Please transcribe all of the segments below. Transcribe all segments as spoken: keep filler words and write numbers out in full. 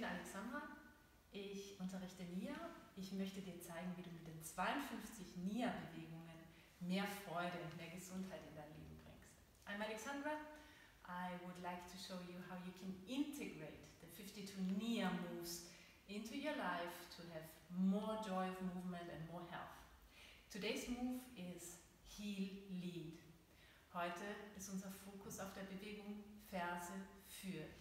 bin Alexandra, ich unterrichte Nia. Ich möchte dir zeigen, wie du mit den zweiundfünfzig Nia-Bewegungen mehr Freude und mehr Gesundheit in dein Leben bringst. I'm Alexandra. I would like to show you how you can integrate the fifty-two Nia moves into your life to have more joy of movement and more health. Today's move is Heel Lead. Heute ist unser Fokus auf der Bewegung Ferse, führt.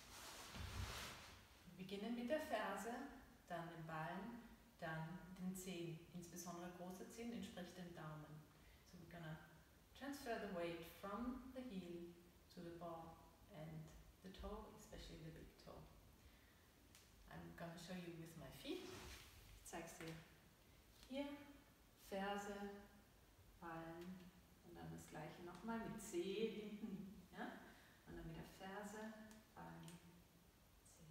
Wir beginnen mit der Ferse, dann den Ballen, dann den Zehen, insbesondere große Zehen entspricht dem Daumen. So we're gonna transfer the weight from the heel to the ball and the toe, especially the big toe. I'm gonna show you with my feet. Ich zeig's dir hier, Ferse, Ballen und dann das gleiche nochmal mit Zeh hinten, ja? Und dann wieder Ferse, Ballen, Zeh.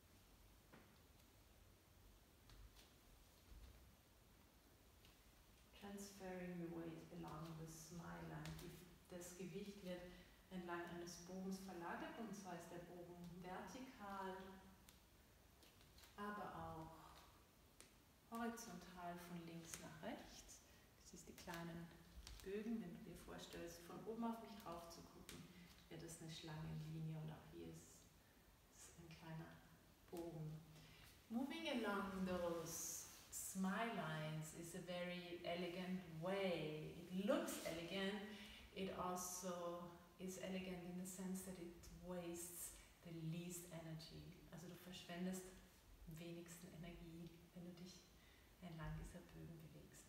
Transferring the weight along the smile line. Das Gewicht wird entlang eines Bogens verlagert, und zwar ist der Bogen vertikal, aber auch horizontal von links nach rechts. Das ist die kleinen Bögen, wenn du dir vorstellst, von oben auf mich drauf zu gucken, wäre das eine Schlangenlinie, und auch hier ist es ein kleiner Bogen. Moving along those smile lines is a very elegant way. It looks elegant. It also is elegant in the sense that it wastes the least energy. Also du verschwendest am wenigsten Energie, wenn du dich entlang dieser Bögen bewegst.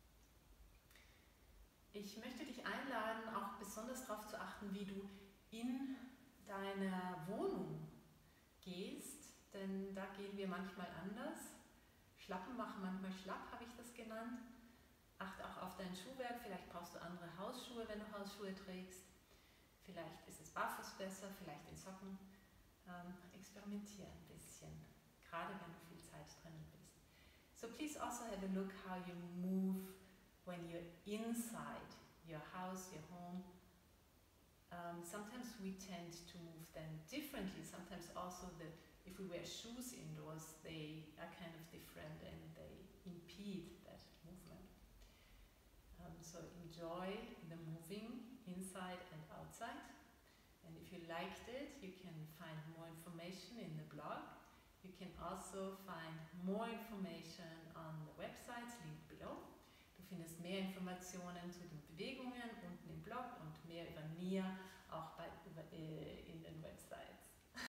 Ich möchte dich einladen, auch besonders darauf zu achten, wie du in deiner Wohnung gehst, denn da gehen wir manchmal anders. Schlappen machen manchmal schlapp, habe ich das genannt. Achte auch auf dein Schuhwerk, vielleicht brauchst du andere Hausschuhe, wenn du Hausschuhe trägst. Vielleicht ist es barfuß besser, vielleicht in Socken. Ähm, experimentiere ein bisschen, gerade wenn du viel Zeit drinnen bist. So please also have a look how you move when you're inside your house, your home. Um, sometimes we tend to move them differently. Sometimes also the, if we wear shoes indoors, they are kind of different and they impede that movement. Um, so enjoy the moving inside and outside. And if you liked it, you can find more information in the blog. You can also find more information on the websites linked below. Du findest mehr Informationen zu den Bewegungen unten im Blog und mehr über Nia auch bei, über, äh,